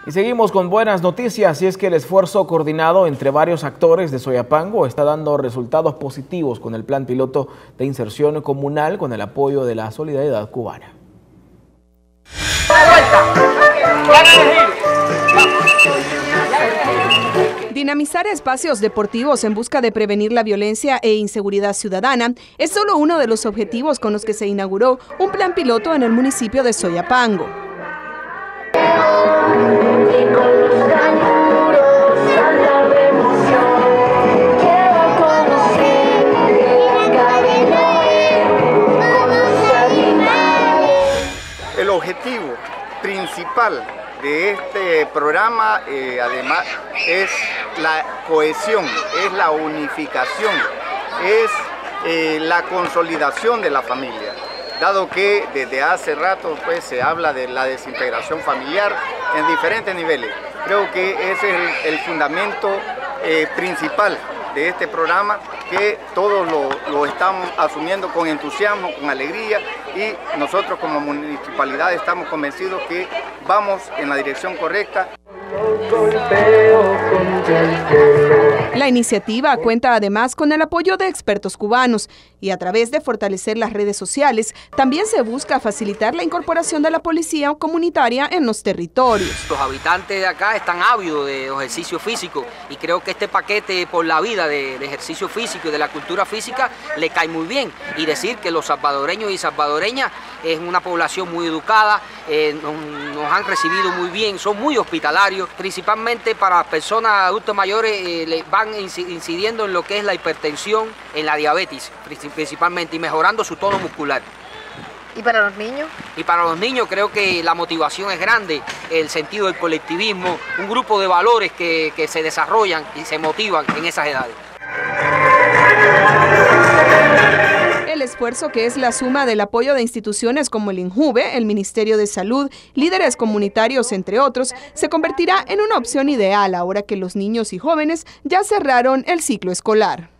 Y seguimos con buenas noticias, y es que el esfuerzo coordinado entre varios actores de Soyapango está dando resultados positivos con el plan piloto de inserción comunal con el apoyo de la Solidaridad Cubana. Dinamizar espacios deportivos en busca de prevenir la violencia e inseguridad ciudadana es solo uno de los objetivos con los que se inauguró un plan piloto en el municipio de Soyapango. El objetivo principal de este programa, además, es la cohesión, es la unificación, es la consolidación de la familia, dado que desde hace rato pues, se habla de la desintegración familiar en diferentes niveles. Creo que ese es el fundamento principal de este programa, que todos lo estamos asumiendo con entusiasmo, con alegría, y nosotros como municipalidad estamos convencidos que vamos en la dirección correcta. La iniciativa cuenta además con el apoyo de expertos cubanos y a través de fortalecer las redes sociales también se busca facilitar la incorporación de la policía comunitaria en los territorios. Los habitantes de acá están ávidos de ejercicio físico y creo que este paquete por la vida de ejercicio físico y de la cultura física le cae muy bien. Y decir que los salvadoreños y salvadoreñas es una población muy educada, nos han recibido muy bien, son muy hospitalarios, principalmente para personas adultos mayores les van incidiendo en lo que es la hipertensión, en la diabetes principalmente, y mejorando su tono muscular. ¿Y para los niños? Y para los niños creo que la motivación es grande, el sentido del colectivismo, un grupo de valores que se desarrollan y se motivan en esas edades. El esfuerzo, que es la suma del apoyo de instituciones como el INJUVE, el Ministerio de Salud, líderes comunitarios, entre otros, se convertirá en una opción ideal ahora que los niños y jóvenes ya cerraron el ciclo escolar.